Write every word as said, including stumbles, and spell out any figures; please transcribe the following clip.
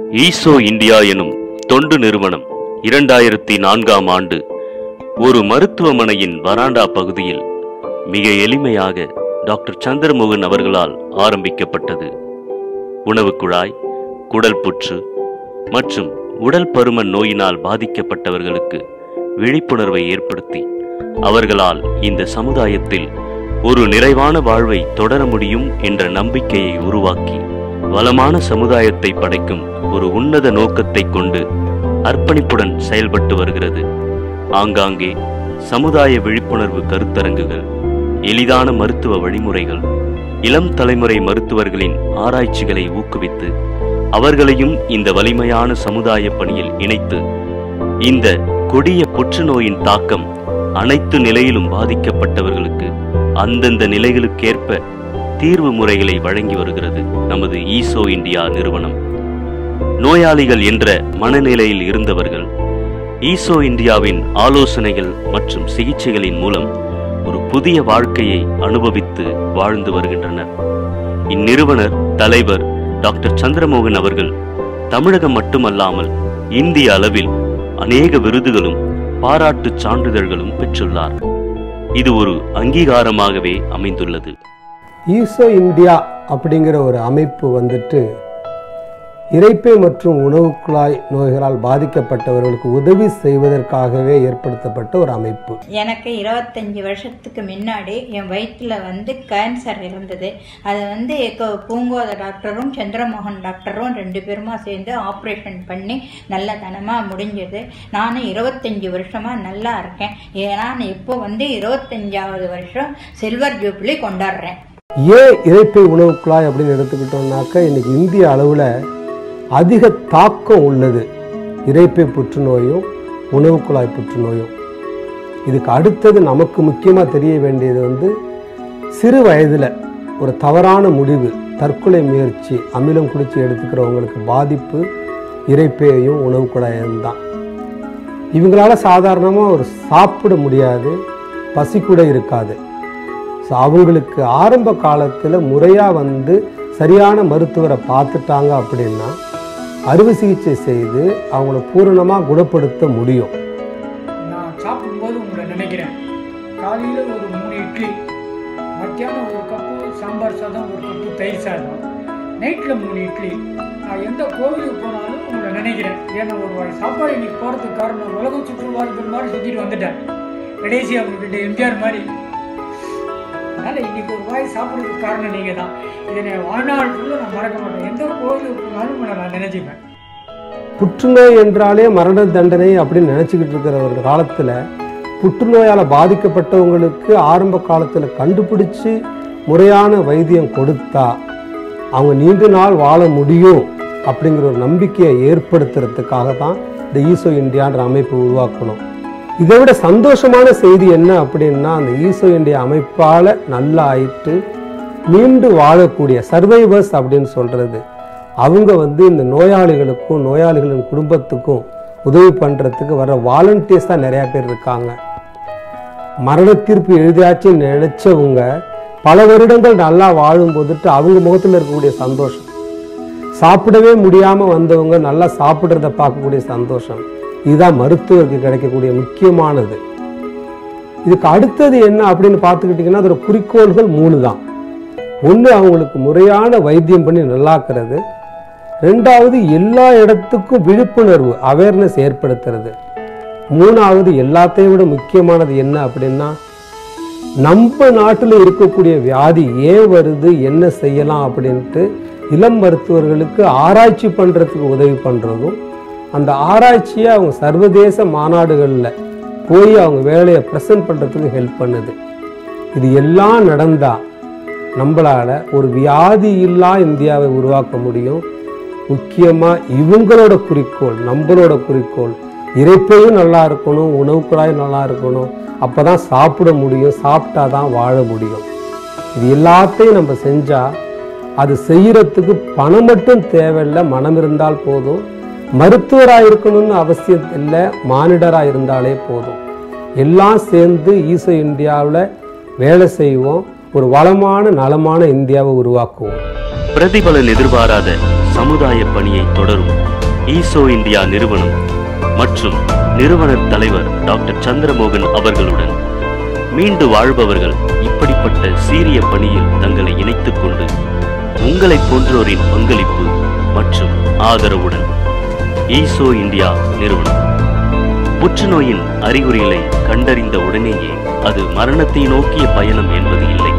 ஈசோ India எனும் தொண்டு நிறுவனம் இரண்டாயிரத்தி நான்காம் ஆண்டு ஒரு மருத்துவமனையின் வராண்டா பகுதியில் மிக எளிமையாக டாக்டர் சந்திரமோகன் அவர்களால் ஆரம்பிக்கப்பட்டது. உணவு குழாய், குடல் புற்று மற்றும் உடல் பருமன் நோயினால் பாதிக்கப்பட்டவர்களுக்கு விழிப்புணர்வை ஏற்படுத்தி அவர்களால் இந்த சமுதாயத்தில் ஒரு நிறைவான வாழ்வை தொடர முடியும் என்ற நம்பிக்கையை உருவாக்கி வளமான சமுதாயத்தை படைக்கும் ஒரு உன்னத நோக்கத்தை கொண்டு அர்ப்பணிப்புடன் செயல்பட்டு வருகிறது. ஆங்காங்கே சமுதாய விழிப்புணர்வு கருத்தரங்குகள், எளிதான மருத்துவ வழிமுறைகள், இளம் தலைமுறை மருத்துவர்களின் ஆராய்ச்சிகளை ஊக்குவித்து அவர்களையும் இந்த வலிமையான சமுதாய பணியில் இணைத்து இந்த கொடிய புற்றுநோயின் தாக்கம் அனைத்து நிலையிலும் பாதிக்கப்பட்டவர்களுக்கு அந்தந்த நிலைகளுக்கேற்ப தீர்வு முறைகளை வழங்கி வருகிறது நமது ஈசோ இந்தியா நிறுவனம். நோயாளிகள் என்ற மனநிலையில் இருந்தவர்கள் ஈசோ இந்தியாவின் ஆலோசனைகள் மற்றும் சிகிச்சைகளின் மூலம் ஒரு புதிய வாழ்க்கையை அனுபவித்து வாழ்ந்து வருகின்றனர். இந்நிறுவனர் தலைவர் டாக்டர் சந்திரமோகன் அவர்கள் தமிழகம் மட்டுமல்லாமல் இந்திய அளவில் அநேக விருதுகளும் பாராட்டு சான்றிதழ்களும் பெற்றுள்ளார். இது ஒரு அங்கீகாரமாகவே அமைந்துள்ளது. ஈசோ இந்தியா அப்படிங்கிற ஒரு அமைப்பு வந்துட்டு இரைப்பை மற்றும் உணவு குழாய் நோய்களால் பாதிக்கப்பட்டவர்களுக்கு உதவி செய்வதற்காகவே ஏற்படுத்தப்பட்ட ஒரு அமைப்பு. எனக்கு இருபத்தஞ்சி வருஷத்துக்கு முன்னாடி என் வயிற்றில் வந்து கேன்சர் இருந்தது. அதை வந்து பூங்கோத டாக்டரும் சந்திரமோகன் டாக்டரும் ரெண்டு பேருமா சேர்ந்து ஆப்ரேஷன் பண்ணி நல்ல தனமாக முடிஞ்சது. நானும் இருபத்தஞ்சி வருஷமாக நல்லா இருக்கேன். ஏன்னா இப்போ வந்து இருபத்தஞ்சாவது வருஷம் சில்வர் ஜூப்ளி கொண்டாடுறேன். ஏன் இரைப்பை உணவு குழாய் அப்படின்னு எடுத்துக்கிட்டோம்னாக்க இன்னைக்கு இந்திய அளவில் அதிக தாக்கம் உள்ளது இரைப்பை புற்றுநோயும் உணவு குழாய் புற்றுநோயும். இதுக்கு அடுத்தது நமக்கு முக்கியமாக தெரிய வேண்டியது வந்து சிறு வயதில் ஒரு தவறான முடிவு, தற்கொலை முயற்சி, அமிலம் குடிச்சு எடுத்துக்கிறவங்களுக்கு பாதிப்பு இரைப்பையும் உணவு குழாயும் தான். இவங்களால சாதாரணமாக ஒரு சாப்பிட முடியாது, பசி கூட இருக்காது. ஸோ அவங்களுக்கு ஆரம்ப காலத்தில் முறையாக வந்து சரியான மருத்துவரை பார்த்துட்டாங்க அப்படின்னா அறுவை சிகிச்சை செய்து அவங்கள பூரணமாக குணப்படுத்த முடியும். நான் சாப்பிடும்போது உங்களை நினைக்கிறேன். காலையில் ஒரு மூணு இட்லி, மத்தியானம் ஒரு கப்பு சாம்பார் சாதம், ஒரு கப்பு தயிர் சாதம், நைட்டில் மூணு இட்லி. நான் எந்த கோவிலுக்கு போனாலும் உங்களை நினைக்கிறேன். ஏன்னா ஒரு வாய் சாப்பாடு இன்னைக்கு போகிறதுக்கு காரணம் உலக சுற்றுவார்கள் மாதிரி சுற்றிட்டு வந்துட்டேன். கடைசி அவங்ககிட்ட எம்ஜிஆர் மாதிரி. அதனால் இன்னைக்கு ஒரு வாய் சாப்பிட்றதுக்கு காரணம் நீங்கள் தான். இதனை வாழ்நாள் ஃபுல்லாக நான் மறக்க மாட்டேன். எந்த கோவிலுக்கு போனாலும் நான் நினைச்சுப்பேன். புற்றுநோய் என்றாலே மரண தண்டனை அப்படின்னு நினச்சிக்கிட்டு இருக்கிற ஒரு காலத்தில் புற்றுநோயால் பாதிக்கப்பட்டவங்களுக்கு ஆரம்ப காலத்தில் கண்டுபிடிச்சி முறையான வைத்தியம் கொடுத்தா அவங்க நீண்ட நாள் வாழ முடியும் அப்படிங்கிற ஒரு நம்பிக்கையை ஏற்படுத்துறதுக்காக தான் இந்த ஈசோ இந்தியான்ற அமைப்பு உருவாக்கணும். இதை விட சந்தோஷமான செய்தி என்ன அப்படின்னா, அந்த ஈசோ இந்தியா அமைப்பால் நல்லா ஆயிட்டு மீண்டு வாழக்கூடிய சர்வைவர்ஸ் அப்படின்னு சொல்கிறது அவங்க வந்து இந்த நோயாளிகளுக்கும் நோயாளிகளின் குடும்பத்துக்கும் உதவி பண்ணுறதுக்கு வர வாலண்டியர்ஸ் தான் நிறையா பேர் இருக்காங்க. மரண தீர்ப்பு எழுதியாச்சுன்னு நினச்சவங்க பல வருடங்கள் நல்லா வாழும் போதுட்டு அவங்க முகத்தில் இருக்கக்கூடிய சந்தோஷம், சாப்பிடவே முடியாமல் வந்தவங்க நல்லா சாப்பிட்றத பார்க்கக்கூடிய சந்தோஷம், இதுதான் மருத்துவருக்கு கிடைக்கக்கூடிய முக்கியமானது. இதுக்கு அடுத்தது என்ன அப்படின்னு பார்த்துக்கிட்டிங்கன்னா அதோட குறிக்கோள்கள் மூணு தான். ஒன்று, அவங்களுக்கு முறையான வைத்தியம் பண்ணி நல்லாக்குறது. ரெண்டாவது, எல்லா இடத்துக்கும் விழிப்புணர்வு அவேர்னஸ் ஏற்படுத்துறது. மூணாவது, எல்லாத்தையும் விட முக்கியமானது என்ன அப்படின்னா, நம்ம நாட்டில் இருக்கக்கூடிய வியாதி ஏன் வருது, என்ன செய்யலாம் அப்படின்ட்டு இளம் மருத்துவர்களுக்கு ஆராய்ச்சி பண்ணுறதுக்கு உதவி பண்ணுறதும், அந்த ஆராய்ச்சியை அவங்க சர்வதேச மாநாடுகளில் போய் அவங்க வேலையை ப்ரெசென்ட் பண்ணுறதுக்கு ஹெல்ப் பண்ணுது. இது எல்லாம் நடந்தால் நம்மளால் ஒரு வியாதி இல்லா இந்தியாவை உருவாக்க முடியும். முக்கியமாக இவங்களோட குறிக்கோள், நம்மளோட குறிக்கோள் இரைப்பையும் நல்லா இருக்கணும், உணவு குழாயும் நல்லா இருக்கணும். அப்போ தான் சாப்பிட முடியும், சாப்பிட்டா தான் வாழ முடியும். இது எல்லாத்தையும் நம்ம செஞ்சால் அது செய்யறதுக்கு பணம் மட்டும் தேவையில்லை, மனம் இருந்தால் போதும். மருத்துவராக இருக்கணும்னு அவசியம் இல்லை, மானிடராக இருந்தாலே போதும். எல்லாம் சேர்ந்து ஈசோ இந்தியாவில் வேலை செய்வோம், ஒரு வளமான நலமான இந்தியாவை உருவாக்குவோம். பிரதிபலன் எதிர்பாராத சமுதாய பணியை தொடரும் ஈசோ இந்தியா நிறுவனம் மற்றும் நிறுவனர் தலைவர் டாக்டர் சந்திரமோகன் அவர்களுடன் மீண்டு வாழ்பவர்கள் இப்படிப்பட்ட சீரிய பணியில் தங்களை இணைத்துக் கொண்டு உங்களை போன்றோரின் பங்களிப்பு மற்றும் ஆதரவுடன் ஈசோ இந்தியா நிறுவனம் புற்றுநோயின் அறிகுறிகளை கண்டறிந்த உடனேயே அது மரணத்தை நோக்கிய பயணம் என்பது இல்லை.